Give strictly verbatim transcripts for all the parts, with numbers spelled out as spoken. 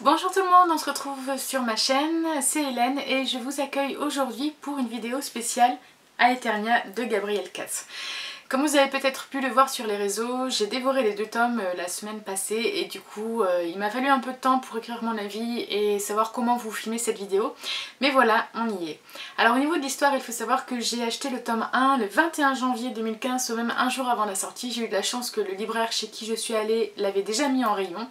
Bonjour tout le monde, on se retrouve sur ma chaîne, c'est Hélène et je vous accueille aujourd'hui pour une vidéo spéciale Aeternia de Gabriel Katz. Comme vous avez peut-être pu le voir sur les réseaux, j'ai dévoré les deux tomes euh, la semaine passée et du coup euh, il m'a fallu un peu de temps pour écrire mon avis et savoir comment vous filmer cette vidéo. Mais voilà, on y est. Alors au niveau de l'histoire, il faut savoir que j'ai acheté le tome un le vingt et un janvier deux mille quinze, soit même un jour avant la sortie. J'ai eu de la chance que le libraire chez qui je suis allée l'avait déjà mis en rayon.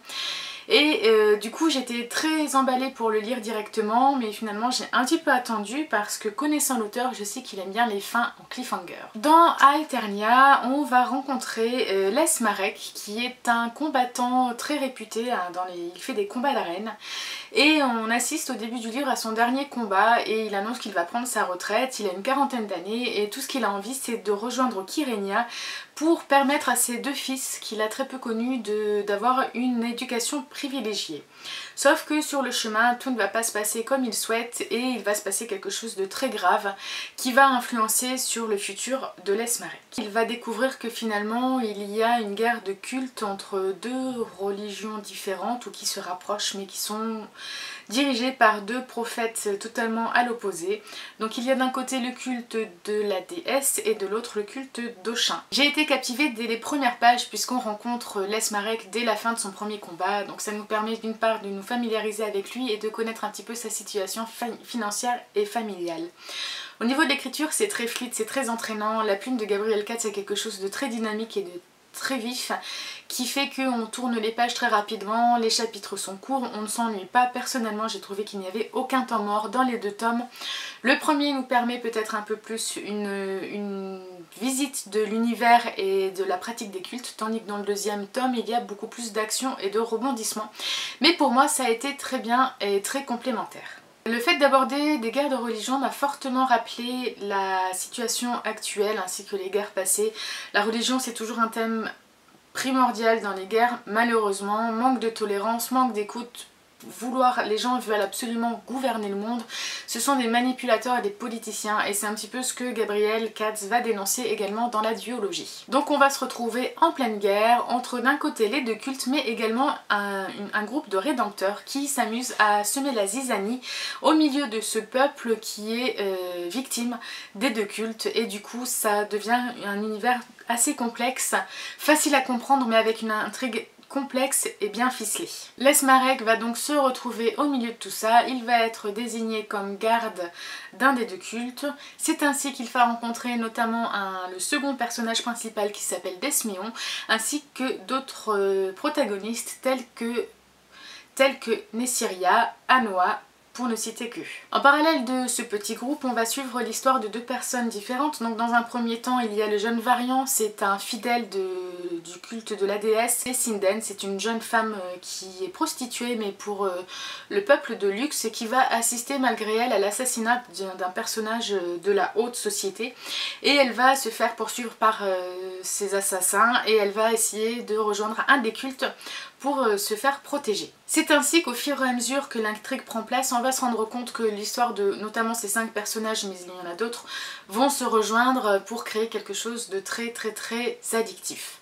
Et euh, du coup j'étais très emballée pour le lire directement, mais finalement j'ai un petit peu attendu parce que connaissant l'auteur, je sais qu'il aime bien les fins en cliffhanger. Dans Aeternia, on va rencontrer euh, Les Marek, qui est un combattant très réputé, hein, dans les... il fait des combats d'arène. Et on assiste au début du livre à son dernier combat et il annonce qu'il va prendre sa retraite. Il a une quarantaine d'années et tout ce qu'il a envie c'est de rejoindre Kyrenia pour permettre à ses deux fils qu'il a très peu connus d'avoir une éducation privilégiée. Sauf que sur le chemin, tout ne va pas se passer comme il souhaite et il va se passer quelque chose de très grave qui va influencer sur le futur de Les Marek. Il va découvrir que finalement il y a une guerre de culte entre deux religions différentes ou qui se rapprochent mais qui sont dirigées par deux prophètes totalement à l'opposé. Donc il y a d'un côté le culte de la déesse et de l'autre le culte d'Oshin. J'ai été captivée dès les premières pages puisqu'on rencontre Les Marek dès la fin de son premier combat, donc ça nous permet d'une part de nous familiariser avec lui et de connaître un petit peu sa situation financière et familiale. Au niveau de l'écriture, c'est très fluide, c'est très entraînant. La plume de Gabriel Katz est quelque chose de très dynamique et de très vif qui fait qu'on tourne les pages très rapidement, les chapitres sont courts, on ne s'ennuie pas. Personnellement, j'ai trouvé qu'il n'y avait aucun temps mort dans les deux tomes. Le premier nous permet peut-être un peu plus une, une visite de l'univers et de la pratique des cultes, tandis que dans le deuxième tome, il y a beaucoup plus d'action et de rebondissements. Mais pour moi, ça a été très bien et très complémentaire. Le fait d'aborder des guerres de religion m'a fortement rappelé la situation actuelle ainsi que les guerres passées. La religion, c'est toujours un thème primordial dans les guerres, malheureusement. Manque de tolérance, manque d'écoute. Vouloir, les gens veulent absolument gouverner le monde, ce sont des manipulateurs et des politiciens et c'est un petit peu ce que Gabriel Katz va dénoncer également dans la duologie. Donc on va se retrouver en pleine guerre entre d'un côté les deux cultes mais également un, un groupe de rédempteurs qui s'amusent à semer la zizanie au milieu de ce peuple qui est euh, victime des deux cultes et du coup ça devient un univers assez complexe, facile à comprendre mais avec une intrigue complexe et bien ficelé. Les Marek va donc se retrouver au milieu de tout ça, il va être désigné comme garde d'un des deux cultes. C'est ainsi qu'il va rencontrer notamment un, le second personnage principal qui s'appelle Desméon, ainsi que d'autres euh, protagonistes tels que, tels que Nessiria, Anoa, pour ne citer que. En parallèle de ce petit groupe, on va suivre l'histoire de deux personnes différentes. Donc dans un premier temps, il y a le jeune Variant, c'est un fidèle de, du culte de la déesse. Et Sinden, c'est une jeune femme qui est prostituée, mais pour euh, le peuple de luxe, et qui va assister malgré elle à l'assassinat d'un personnage de la haute société. Et elle va se faire poursuivre par euh, ces assassins, et elle va essayer de rejoindre un des cultes pour euh, se faire protéger. C'est ainsi qu'au fur et à mesure que l'intrigue prend place, on va se rendre compte que l'histoire de notamment ces cinq personnages, mais il y en a d'autres, vont se rejoindre pour créer quelque chose de très très très addictif.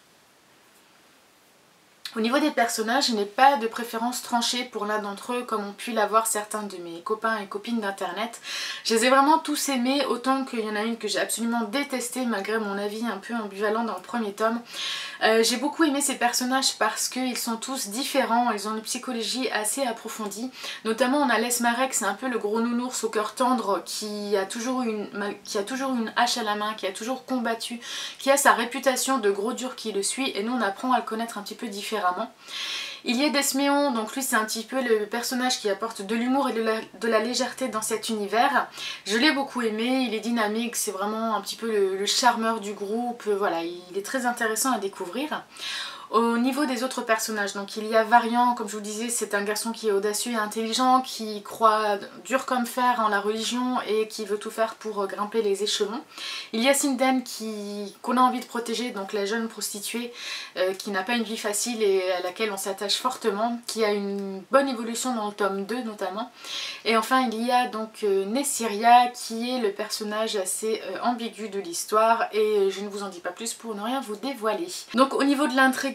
Au niveau des personnages, je n'ai pas de préférence tranchée pour l'un d'entre eux comme ont pu l'avoir certains de mes copains et copines d'internet. Je les ai vraiment tous aimés, autant qu'il y en a une que j'ai absolument détestée malgré mon avis un peu ambivalent dans le premier tome. Euh, j'ai beaucoup aimé ces personnages parce qu'ils sont tous différents, ils ont une psychologie assez approfondie. Notamment on a Les Marek, c'est un peu le gros nounours au cœur tendre qui a, toujours une, qui a toujours une hache à la main, qui a toujours combattu, qui a sa réputation de gros dur qui le suit et nous on apprend à le connaître un petit peu différemment. Il y a Desméon, donc lui c'est un petit peu le personnage qui apporte de l'humour et de la, de la légèreté dans cet univers. Je l'ai beaucoup aimé, il est dynamique, c'est vraiment un petit peu le, le charmeur du groupe, voilà, il est très intéressant à découvrir. Au niveau des autres personnages, donc il y a Variant, comme je vous disais, c'est un garçon qui est audacieux et intelligent, qui croit dur comme fer en la religion et qui veut tout faire pour grimper les échelons. Il y a Sinden qui qu'on a envie de protéger, donc la jeune prostituée euh, qui n'a pas une vie facile et à laquelle on s'attache fortement, qui a une bonne évolution dans le tome deux notamment. Et enfin il y a donc euh, Nessiria qui est le personnage assez euh, ambigu de l'histoire et je ne vous en dis pas plus pour ne rien vous dévoiler. Donc au niveau de l'intrigue,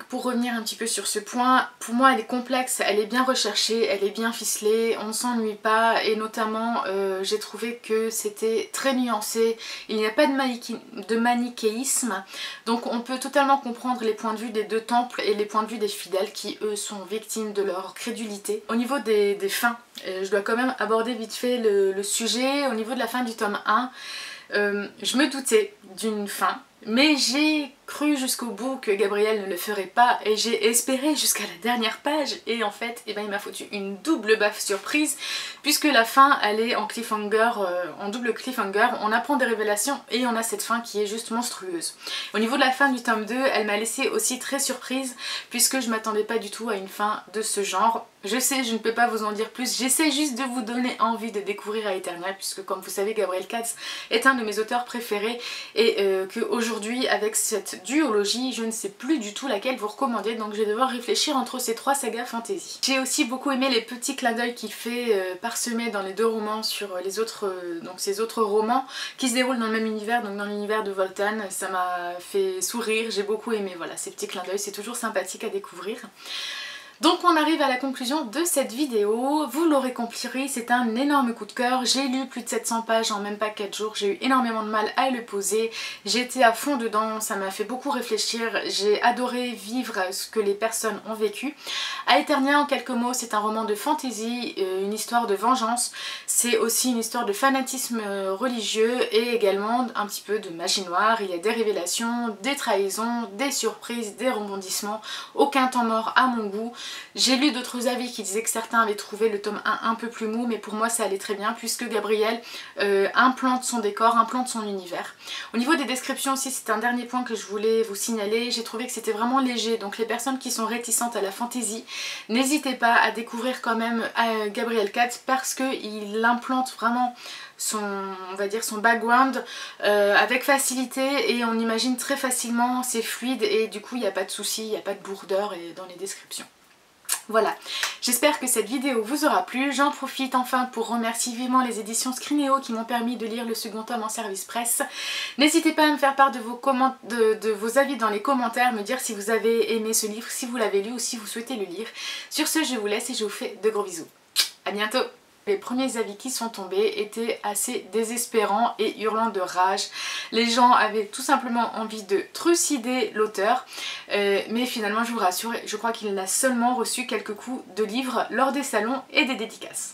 pour revenir un petit peu sur ce point, pour moi elle est complexe, elle est bien recherchée, elle est bien ficelée, on ne s'ennuie pas et notamment euh, j'ai trouvé que c'était très nuancé, il n'y a pas de, manichéisme, de manichéisme, donc on peut totalement comprendre les points de vue des deux temples et les points de vue des fidèles qui eux sont victimes de leur crédulité. Au niveau des, des fins, euh, je dois quand même aborder vite fait le, le sujet. Au niveau de la fin du tome un, euh, je me doutais d'une fin. Mais j'ai cru jusqu'au bout que Gabriel ne le ferait pas et j'ai espéré jusqu'à la dernière page et en fait eh ben, il m'a foutu une double baffe surprise puisque la fin elle est en cliffhanger, euh, en double cliffhanger, on apprend des révélations et on a cette fin qui est juste monstrueuse. Au niveau de la fin du tome deux, elle m'a laissé aussi très surprise puisque je m'attendais pas du tout à une fin de ce genre. Je sais, je ne peux pas vous en dire plus, j'essaie juste de vous donner envie de découvrir Aeternia puisque comme vous savez Gabriel Katz est un de mes auteurs préférés et euh, qu'aujourd'hui avec cette duologie je ne sais plus du tout laquelle vous recommander, donc je vais devoir réfléchir entre ces trois sagas fantasy. J'ai aussi beaucoup aimé les petits clins d'œil qu'il fait euh, parsemés dans les deux romans sur les autres, euh, donc ces autres romans qui se déroulent dans le même univers, donc dans l'univers de Voltan. Ça m'a fait sourire, j'ai beaucoup aimé voilà, ces petits clins d'œil, c'est toujours sympathique à découvrir. Donc on arrive à la conclusion de cette vidéo, vous l'aurez compris, c'est un énorme coup de cœur, j'ai lu plus de sept cents pages en même pas quatre jours, j'ai eu énormément de mal à le poser, j'étais à fond dedans, ça m'a fait beaucoup réfléchir, j'ai adoré vivre ce que les personnes ont vécu. Aeternia en quelques mots, c'est un roman de fantasy, une histoire de vengeance, c'est aussi une histoire de fanatisme religieux et également un petit peu de magie noire, il y a des révélations, des trahisons, des surprises, des rebondissements, aucun temps mort à mon goût. J'ai lu d'autres avis qui disaient que certains avaient trouvé le tome un un peu plus mou, mais pour moi ça allait très bien puisque Gabriel euh, implante son décor, implante son univers. Au niveau des descriptions aussi, c'est un dernier point que je voulais vous signaler, j'ai trouvé que c'était vraiment léger, donc les personnes qui sont réticentes à la fantasy, n'hésitez pas à découvrir quand même euh, Gabriel Katz parce qu'il implante vraiment son, on va dire son background euh, avec facilité et on imagine très facilement, c'est fluide et du coup il n'y a pas de souci, il n'y a pas de bourdeur et dans les descriptions. Voilà, j'espère que cette vidéo vous aura plu. J'en profite enfin pour remercier vivement les éditions Scrinéo qui m'ont permis de lire le second tome en service presse. N'hésitez pas à me faire part de vos, de, de vos avis dans les commentaires, me dire si vous avez aimé ce livre, si vous l'avez lu ou si vous souhaitez le lire. Sur ce, je vous laisse et je vous fais de gros bisous. A bientôt! Les premiers avis qui sont tombés étaient assez désespérants et hurlant de rage. Les gens avaient tout simplement envie de trucider l'auteur, euh, mais finalement je vous rassure, je crois qu'il a seulement reçu quelques coups de livres lors des salons et des dédicaces.